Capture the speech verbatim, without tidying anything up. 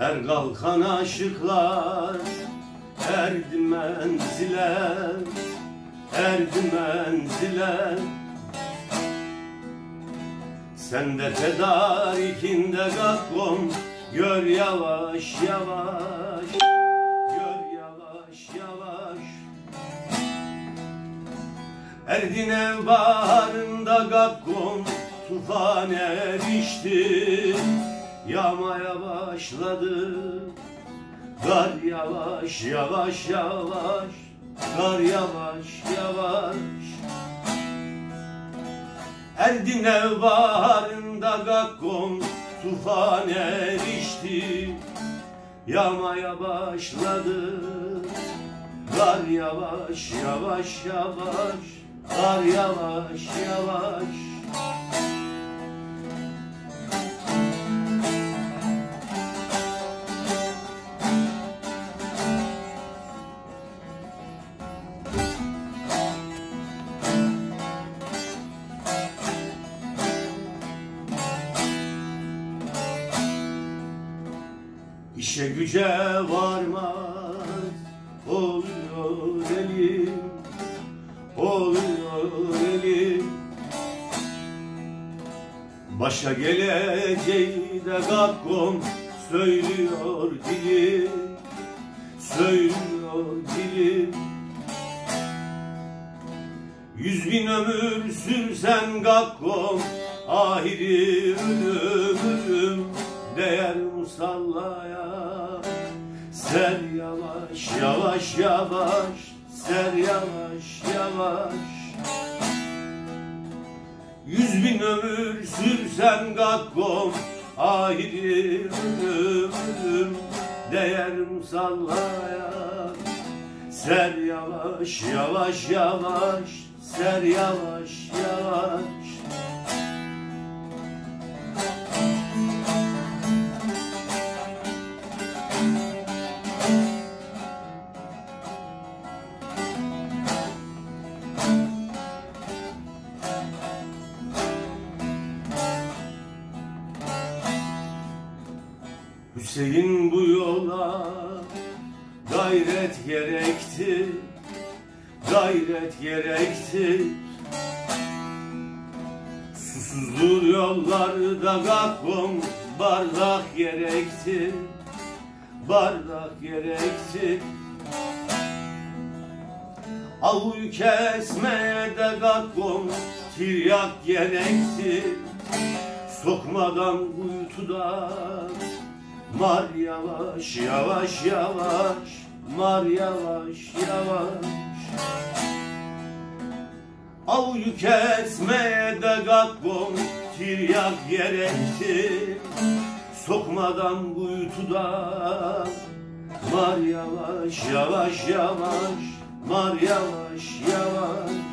Her kalkan aşıklar erdi menzile, erdi menzile. Sen de tedarikinde gaklom, gör yavaş yavaş, gör yavaş yavaş. Erdin ev baharında gaklom, tufan erişti, yağmaya başladı. Kar yavaş yavaş yavaş, kar yavaş yavaş. Erdin ev baharında gakkom, tufan erişti, yağmaya başladı. Kar yavaş yavaş yavaş, kar yavaş yavaş. İşe güce varmaz oluyor elim, oluyor elim. Başa geleceği de gakkom söylüyor dilim, söylüyor dilim. Yüz bin ömür sürsen gakkom, ahiri ölüm ölüm değer musallaya. Ser yavaş yavaş yavaş, ser yavaş yavaş. Yüz bin ömür sürsen gakkom, ahiri ölüm ölüm değer musallaya. Ser yavaş yavaş yavaş, ser yavaş yavaş. Hüseyin bu yola gayret gerekti, gayret gerekti. Susuzluğu yollarda gakkom, bardak gerekti, bardak gerekti. Avuyu kesmeye de gakkom, tiryak gerekti. Sokmadan kuytuda mar yavaş yavaş yavaş, mar yavaş yavaş. Avuyu kesmeye de gakkom, tiryak gerekti. Sokmadan kuytuda mar yavaş yavaş yavaş, mar yavaş yavaş.